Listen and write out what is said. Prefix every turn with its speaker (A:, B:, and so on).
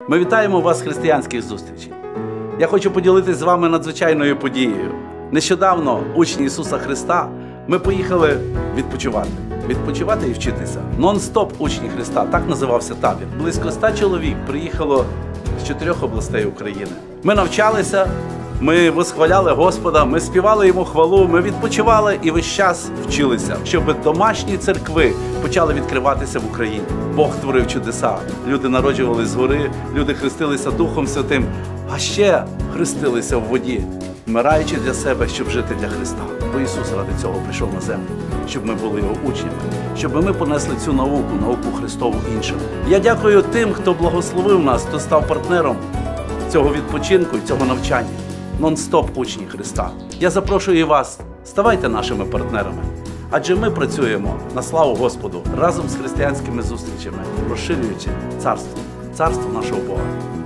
A: Ми вітаємо вас з християнських зустрічей. Я хочу поділитися з вами надзвичайною подією. Нещодавно учні Ісуса Христа ми поїхали відпочивати. Відпочивати і вчитися. Нон-стоп учні Христа, так називався табір. Близько 100 чоловік приїхало з 4 областей України. Ми навчалися, ми восхваляли Господа, ми співали Йому хвалу, ми відпочивали і весь час вчилися, щоб домашні церкви почали відкриватися в Україні. Бог творив чудеса, люди народжували згори, люди хрестилися Духом Святим, а ще хрестилися в воді, вмираючи для себе, щоб жити для Христа. Бо Ісус ради цього прийшов на землю, щоб ми були Його учнями, щоб ми понесли цю науку Христову іншим. Я дякую тим, хто благословив нас, хто став партнером цього відпочинку і цього навчання. Нон-стоп учні Христа. Я запрошую і вас, ставайте нашими партнерами. Адже ми працюємо на славу Господу разом з християнськими зустрічами, розширюючи царство нашого Бога.